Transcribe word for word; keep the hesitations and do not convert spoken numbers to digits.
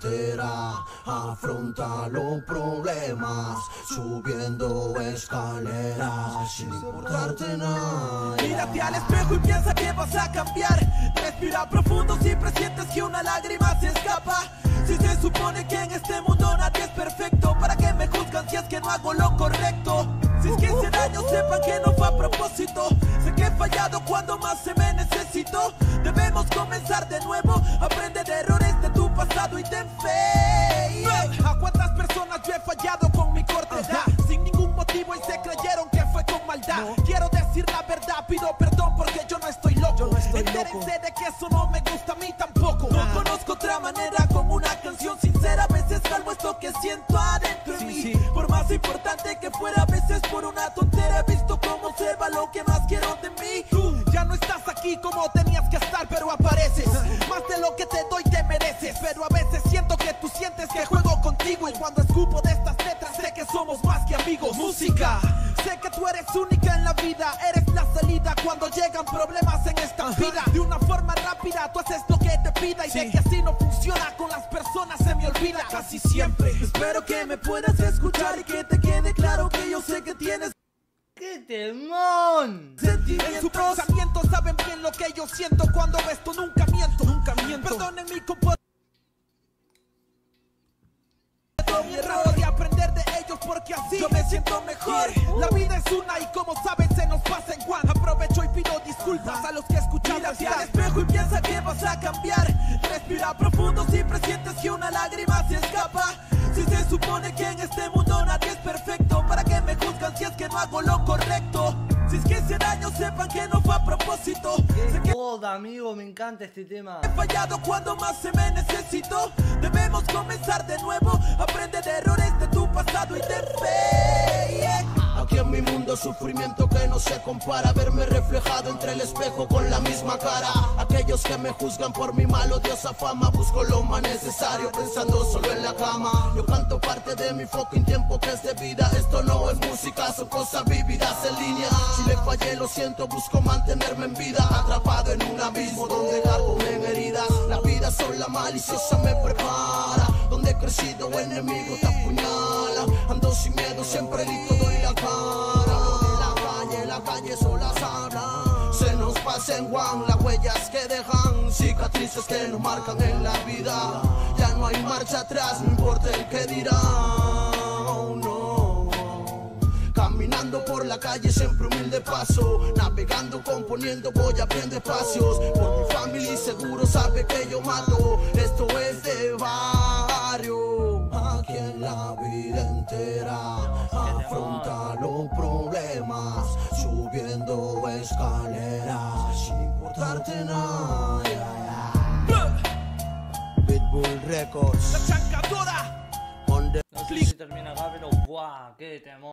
entera afronta los problemas, subiendo escaleras sin importarte nada. Mírate al espejo y piensa que vas a cambiar. Respira profundo si presientes que una lágrima se escapa. Si se supone que en este mundo nadie es perfecto, ¿para qué me juzgan si es que no hago lo correcto? Si es que hice daño, sepan que no fue a propósito. Sé que he fallado cuando más se me necesitó. Debemos comenzar de nuevo. Aprende de errores de tu pasado y ten fe. ¿A cuántas personas yo he fallado con mi corta edad? Sin ningún motivo y se creyeron que fue con maldad. No. Quiero decir la verdad, pido perdón porque yo no estoy loco. Yo no estoy Entérense loco. de que eso no me gusta a mí tampoco. No ah. conozco otra manera como una canción sincera. A veces calmo esto que siento adentro sí, en mí sí. Por más importante que fuera, a veces por una tontera he visto cómo se va lo que más quiero de mí. Tú ya no estás aquí como tenías que estar, pero apareces. Más de lo que te doy te mereces. Pero a veces siento que tú sientes que juego contigo. Y cuando escupo de estas letras sé que somos más que amigos. Música. Sé que tú eres única en la vida. Eres la salida cuando llegan problemas en esta vida. De una forma rápida tú haces lo que te pida. Y sí. de que así no funciona con las personas se me olvida casi siempre. Espero que me puedas escuchar y que te quede claro que yo sé que tienes ¡qué temón! En su pensamiento saben bien lo que yo siento. Cuando esto nunca miento, nunca miento. Perdonen mi comportamiento, mi error y aprender de ellos porque así yo me siento mejor. La vida es una y como saben se nos pasa en one. Aprovecho y pido disculpas a los que escuchan. Mírate al espejo y piensa que vas a cambiar. Respira profundo si presientes que una lágrima se escapa. Si se supone que en este mundo nadie es perfecto, ¿para qué me juzgan si es que no hago lo correcto? Si es que ese daño sepan que no fue a propósito. ¡Qué joda, amigo! Me encanta este tema. He fallado cuando más se me necesitó. Debemos comenzar de nuevo. Aprende de errores de tu pasado y ten fe. Yeah. Aquí en mi mundo sufrimiento que no se compara. Verme reflejado entre el espejo con la misma cara. Aquellos que me juzgan por mi mal odiosa fama. Busco lo más necesario pensando solo en la cama. Yo canto parte de mi fucking tiempo que es de vida. Esto no es música, son cosas vividas en línea. Si le fallé lo siento, busco mantenerme en vida. Atrapado en un abismo donde cargo en heridas. La vida sola maliciosa me prepara. Donde he crecido enemigo te apuñala. Ando sin miedo, siempre grito, doy la cara. Hablo de la calle, la calle sola habla. Se nos pasa en one las huellas que dejan. Cicatrices que nos marcan en la vida. Ya no hay marcha atrás, no importa el que dirá. Oh, no. Caminando por la calle siempre humilde paso. Navegando, componiendo, voy a aprender espacios. Por mi familia y seguro sabe que yo mato. Esto es de barrio. Aquí en la vida entera afronta los problemas, subiendo escaleras sin importarte nada. Pitbull Records. La chancadora. No sé si termina acá, pero ¡buah! ¡Qué temón!